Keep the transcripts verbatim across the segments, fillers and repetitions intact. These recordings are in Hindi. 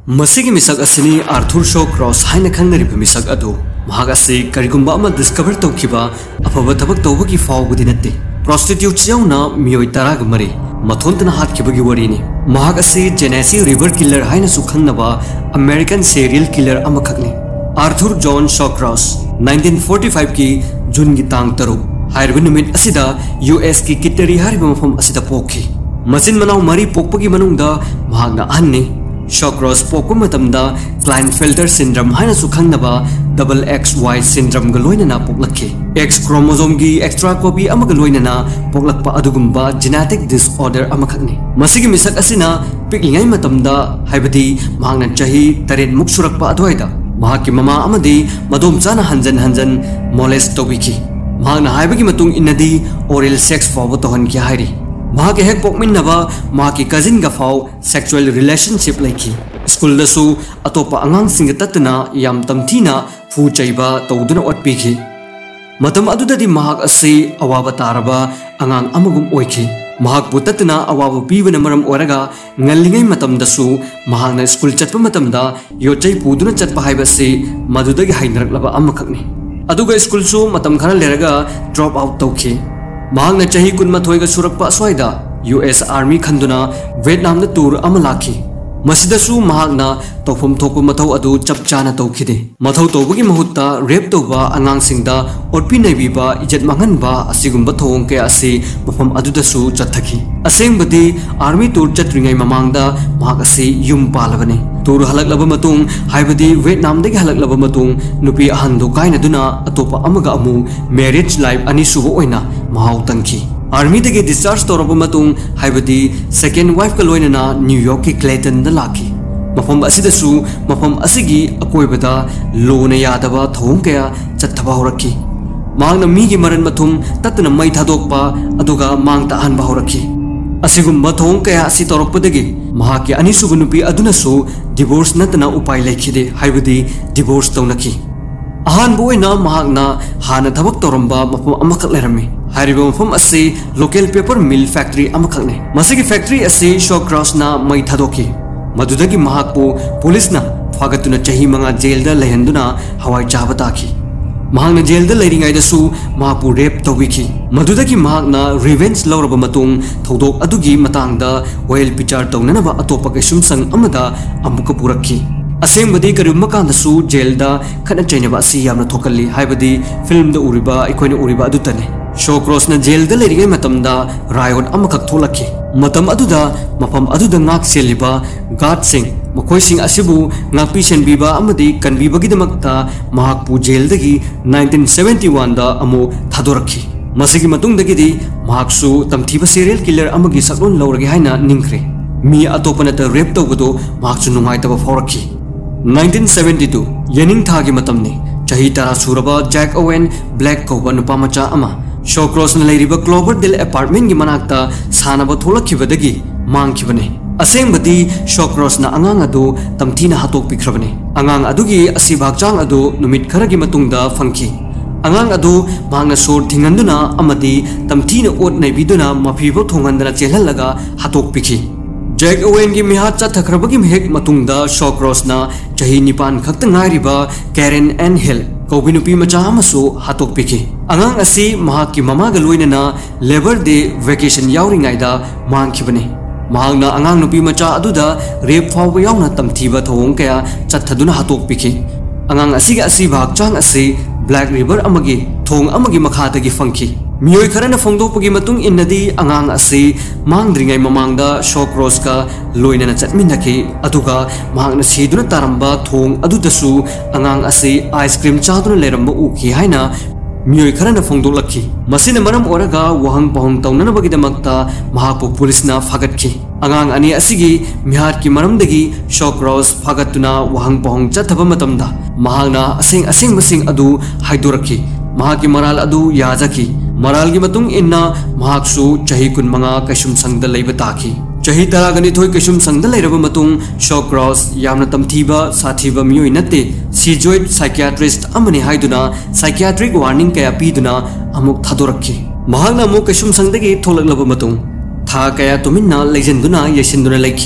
मसीगी मिसक असनी आर्थर शॉ क्रॉस हाइना खंगनरिब मिसक अदु महाग असे करिगुंबा अमा डिस्कवर तौखिबा अफब थबक तौबगी फावबुदि नत्ते प्रोस्टिट्यूट याउना मियोय तराग मरे मथोंतना हातखिबगी वरिनि महाग असे जेनेसी रिवर किलर हाइना सु खंगनबा अमेरिकन सीरियल किलर अमखकनि Arthur John Shawcross nineteen forty five की जून की तांग तरु हाइरब नुमित असिदा यूएस की किटरी हारिब मफम असिदा पोखि मसिन मनाव मरी पोकपगी मनुंगदा महागना अहन्नि शॉ क्रॉस पोको मतमदा क्लाइनफेल्टर सिंड्रोम हाइना सुखंगनबा डबल एक्स वाई सिंड्रोम ग लोइनना पोकलक्खि एक्स क्रोमोसोम की एक्स्ट्रा कॉपी अमग लोइनना पोकलक्पा अदुगुंबा जेनेटिक डिसऑर्डर अमखकनि मसिगी मिसक असिना पिकलिङै मतमदा हाइबदि महागना चाही तरेट मुक सुरकपा अदवाइदा महाकि ममा अमदि मदोमचाना हंजन हंजन मोलेस्ट तौबिखि महागना हाइबगी मतुंग इन्नदि ओरल सेक्स फाव तोहनखि हाइरि महाके हेक पोकमिन्नबा महाकी कजिन गा फाव सेक्सुअल रिलेशनशिप लेखि स्कूल दसु अतोपा अंगांग सिंग ततना याम तमथीना फू चैबा तौदुना ओटपिखि मतम अदुददि महाक असे अवाबा तारबा अंगांग अमगुम ओइखि महाक पुततना अवाबा पीबना मरम ओरगा ngalingay matam dasu mahangna school chatpa matam da yochai puduna chatpa haibase madudagi hainaklaba amakhakni aduga school su matam khana leraga drop out tawkhi mahangna chahi kunmathoi ga surakpa aswaida U S Army khanduna Vietnam na tour amalaki masidasu mahangna tofum thokpa mathau adu chapchana tawkhide mathau tawbagi mahutta rape tawba angang singda otpi naibiba ijat manganba asigumba thong ke ase mafam adudasu chathaki asengbadi army tour chatringai mamangda mahak ase yum palabane tour halaklaba matung haibadi Vietnam dagi halaklaba matung nupi ahandu kaina duna atopa amaga amu marriage life ani subo oina mahau tangki Army dagi discharge toraba matung haibadi second wife ka loinana New York ki Clayton da laki mafam asidasu mafam asigi akoibada lona yadaba thong kaya chathaba horaki mangna mi gi maran mathum tatna mai thadokpa aduga mangta hanba horaki asigumba thong kaya asi torokpadagi mahaki anisugu nupi adunasu divorce natna upai lekhide haibadi divorce tawnaki ahan boina mahakna hana thabak toramba mafam amakhak lerami हारिबा मफम असे लोकल पेपर मिल फैक्ट्री अमखकने मसिगी फैक्ट्री असे शॉ क्रॉस ना मई थादोकी मदुदगी महाकपु पुलिस ना फागतुना चाही मंगा जेल दा लेहंदुना हवाई चाहबा ताखी महाकना जेल दा लेरिंगाइदसु महापु रेप तौबिखि मदुदगी महाकना रिवेंज लौरबा मतुंग थौदोक अदुगी मतांगदा ओयल पिचार तौननबा अतोपा कैसुम संग अमदा अमुक पुरक्खि असेंबदी करिम कांदसु जेल दा खना चैनबा असि यामना थोकल्ली हाइबदी फिल्म दा उरिबा इकोइना उरिबा अदुतने शॉ क्रॉस ना जेल दा लेरिगे मतमदा रायोट अमखक थोलक्खि मतम अदुदा मफम अदुदा ngak seliba गार्ड सिंह मखोय सिंह असिबु ngakpi senbiba amadi kanbibagi damakta mahakpu jail दगी nineteen seventy-one दा अमु थादोरखि मसिगी मतुंग दगिदी mahaksu tamthiba serial killer amagi saklon लौरगे हाइना निंखरे मी अतोपना त रेप तौबदो mahaksu नुंगाइतबा फौरखि nineteen seventy-two yening थागी मतमने चाही तारा सुरबा जैक ओवेन ब्लैक कौबा नुपा मचा अमा शॉ क्रॉस ने लेरिबा क्लोवर्डेल अपार्टमेंट की मनाक्ता सानबा थोलखिबदगी मांगखिबने असेंबदी शॉ क्रॉस ना अंगांग अदु तमथीना हातोक पिखरबने अंगांग अदुगी असि भागचांग अदु नुमित खरगी मतुंगदा फंखि अंगांग अदु मांगना सोर थिंगंदुना अमदी तमथीना ओट नैबिदुना मफिबो थोंगंदना चेलहलगा हातोक पिखि जैक ओवेन की मिहात चाथखरबगी मेहेक मतुंगदा शॉ क्रॉस ना चाही निपान खक्त ngairiba कैरेन एन हिल कौबिनुपी मचा अमसु हातोक पिखि अंगांग असि महाकी ममागा लोइनना लेबर डे वेकेशन यावरिंगाइदा मांगखिबने महागना अंगांग नुपी मचा अदुदा रेप फाव यावना तमथीबा थोंग कया चथदुना हातोक पिखि अंगांग असिगा असि भागचांग असि ब्लैक रिवर अमगी थोंग अमगी मखादगी फंखि मियोय खरना फोंदोपगी मतुंग इन्नदी अंगांग असि मांगद्रिंगाई ममांगदा शॉ क्रॉस का लोइनना चटमिनखि अदुगा महागना सीदुना तारंबा थोंग अदुदसु अंगांग असि आइसक्रीम चादुना लेरंबा उखि हाइना मियोय खरना फोंदोलखि मसिना मरम ओरगा वहंग पहुंग तौननबगिदमक्ता महापु पुलिसना फागतखि अंगांग अनि असिगी मिहार की मरमदगी शॉ क्रॉस फागतुना वहंग पहुंग चथबा मतमदा महागना असेंग असेंग मसिंग अदु हाइदोरखि महाकी मराल अदु याजखि मराल की मतुंग इन्ना महाकसु चाही कुनमंगा कैसुम संगदा लैबा ताखि चाही तरागनि थोय कैसुम संगदा लैरबा मतुंग शॉ क्रॉस यामना तमथीबा साथीबा मियोय नते सीजोइड साइकियाट्रिस्ट अमने हाइदुना साइकियाट्रिक वार्निंग कया पीदुना अमुक थादोरखि महागना अमुक कैसुम संगदगी थोलकलबा मतुंग था कया तुमिन्ना लेजेंदुना येसिंदुना लैखि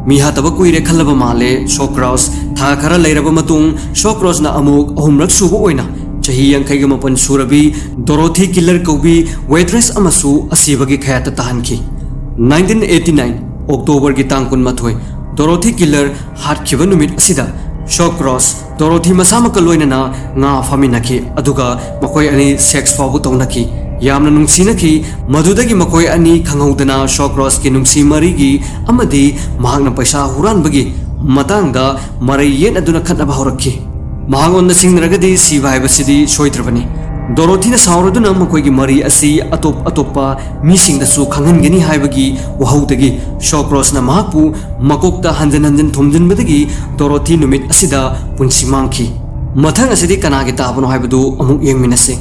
मीहा तब कुइरे खलब माले शॉक्रॉस था खरा लेरब मतुंग शॉक्रॉस ना अमुक अहुमरक सुबो ओइना चाही यांखैग मपन सुरबी डोरोथी किलर कौबी वेट्रेस अमसु असीबगी खयात तहनखी नाइनटीन एटी नाइन अक्टोबर की तांग कुनमाथोय डोरोथी किलर हाटखिब नुमित असिदा शॉक्रॉस डोरोथी मसामक लोइनना nga फामिनखी अदुगा मकोय अनि सेक्स फावबु तौनखी यामना नुंगसिनखी मधुदगी मकोय अनि खंगौदना शॉक्रॉस के नुंगसी मरीगी अमदी महागना पैसा हुरानबगी मतंगदा मरै येन अदुना खतबा हौरखी महागोन सिंगरगदी सिवाइबसिदी सोइत्रबनी डोरोथीना साउरदुना मकोयगी मरी असि अतोप अतोपा मिसिंगदसु खंगनगनी हाइबगी वहौदगी शॉक्रॉसना महापु मकोकता हंजन हंजन थुमजनबदगी डोरोथी नुमित असिदा पुंसी मांगखी मथंग असिदी कनागे ताबनो हाइबदु अमुक येंगमिनसे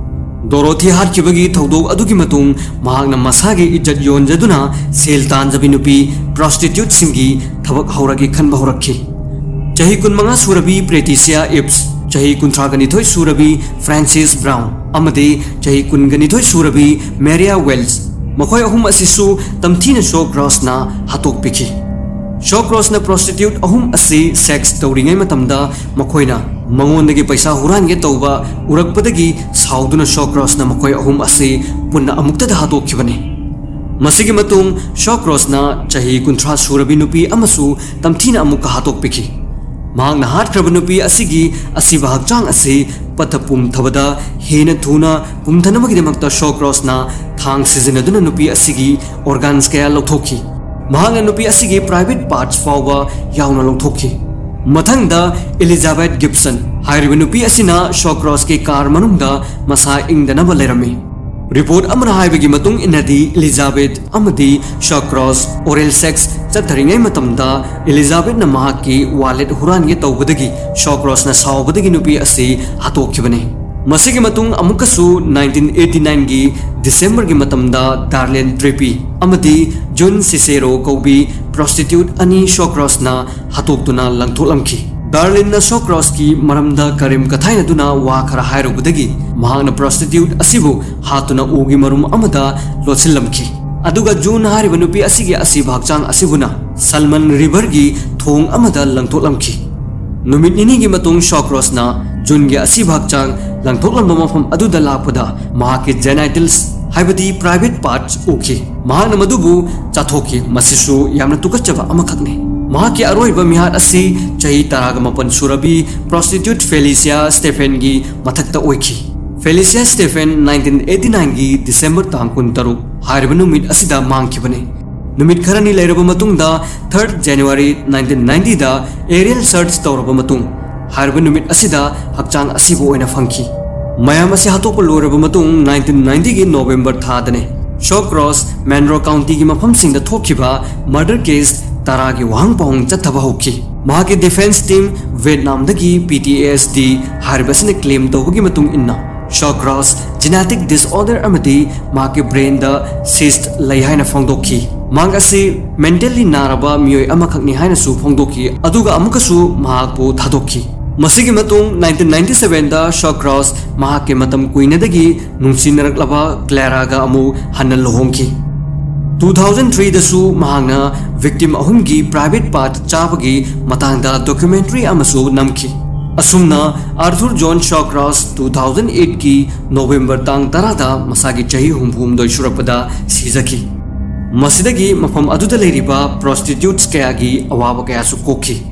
डोरोथी हाटखिबगी थौदोक अदुगी मतुंग महागना मसागे इज्जत योनजदुना सेल तानजबी नुपी प्रोस्टिट्यूट सिंगी थबक हौरगी खनबा हौरखी चाही कुनमंगा सुरबी प्रेटिसिया इप्स चाही कुंथ्रागनिथोय सुरबी फ्रांसिस ब्राउन अमदे चाही कुनगनिथोय सुरबी मेरिया वेल्स मखोय अहुम असिसु तमथीना शॉक्रॉसना हातोक पिखी शॉक्रॉसना प्रोस्टिट्यूट अहुम असि सेक्स तौरिङै मतमदा मखोयना मंगोंदगी पैसा हुरानगे तौबा उरकपदगी साउदुना शॉक्रॉसना मखोय अहुम असि पुन्ना अमुक्तदा हातोखिबने मसिगी मतुंग शॉक्रॉसना चाही कुंथ्रा सुरबी नुपी अमसु तमथीना अमुक हातोक पिखी महांगना हाटख्रब नुपी असिगी असिबा हक्चांग असि पथपुम थबदा हेन थुना पुमथनमगिदमक्ता शॉक्रॉसना थांग सिजनदुना नुपी असिगी ऑर्गन्स कया लौथोखी महांगना नुपी असिगी प्राइवेट पार्ट्स फावबा यावना लौथोखी मथंगदा एलिजाबेथ गिब्सन हाइरिबा नुपी असिना शॉक्रॉस के कार मनुंगदा मसा इंगदनबा लेरमे रिपोर्ट अमरा हाइबगी मतुंग इनदी एलिजाबेथ अमदी शॉक्रॉस ओरल सेक्स चथरिङै मतमदा एलिजाबेथ न महाकी वालेट हुरानगे तौबदगी शॉक्रॉस न सावबदगी नुपी असि हातोखिबने मसिगी मतुंग अमुकसु नाइनटीन एटी नाइन गी दिसंबर गी मतमदा डार्लेन ट्रिपी अमदी जुन सिसेरो कौबी प्रोस्टिट्यूट अनि शॉक्रॉस न हातोक्तुना लंगथोलमखी डार्लिन न शॉक्रॉस की मरमदा करीम कथाइन दुना वा खरा हायरुबदगी महागना प्रोस्टिट्यूट असिबु हातुना उगी मरुम अमदा लोसिलमखी अदुगा जून हारिबा नुपी असिगी असि भागचांग असिबुना सलमन रिवर गी थोंग अमदा लंगथोलमखी नुमित निनी गी मतुंग शॉक्रॉस ना जून गी असि भागचांग लंगथोलम मफम अदुदा लापदा महाके जेनाइटल्स हाइबदी प्राइवेट पार्ट्स उखी महागना मदुबु चाथोखी मसिसु यामना तुकचबा अमखकने महाकी अरोइबा मिहात असि चाही तरागा मपन सुरबी प्रोस्टिट्यूट फेलिसिया स्टेफेन गी मथक्ता ओइखी Felicia Stephens nineteen eighty nine गी दिसंबर तांग कुन तरुक हारिबा नुमित असिदा मांगखिबने नुमित खरनी लेरबा मतुंगदा थर्ड जनवरी नाइनटीन नाइंटी दा एरियल सर्च तौरबा मतुंग हारिबा नुमित असिदा हक्चांग असिबो ओइना फंखी मयाम असे हातोक लोरबा मतुंग नाइनटीन नाइंटी गी नवंबर थादने शॉक्रॉस मैनरो काउंटी की मफम सिंह थोखिबा मर्डर केस तारा की वांग पाउंग चथबा होखी महाके डिफेंस टीम वियतनाम दगी पीटीएसडी हारिबसने क्लेम तौबगी मतुंग इन्ना शॉक्रॉस जेनेटिक डिसऑर्डर अमदी महाके ब्रेन दा सिस्ट लई हाइना फोंदोखी मांग असे मेंटली नारबा मियोय अमखकनी हाइना सु फोंदोखी अदुगा अमुकसु महाकपो थादोखी मसिगी मतुंग नाइनटीन नाइंटी सेवन दा शॉक्रॉस महाके मतम कुइनदगी नुंसिनरकलबा क्लेरागा अमु हन्ना लोहोंखी टू थाउजेंड थ्री दसु महांगना विक्टिम अहुमगी प्राइवेट पार्ट चाबगी मतांगदा डॉक्यूमेंट्री अमसु नमखी असुमना Arthur John Shawcross two thousand eight की नवंबर तांग तरादा मसागी चाही हुमहुम दोय सुरपदा सिजकी मसिदगी मफम अदुदा लेरिबा प्रोस्टिट्यूट्स कयागी अवाबा कयासु कोखी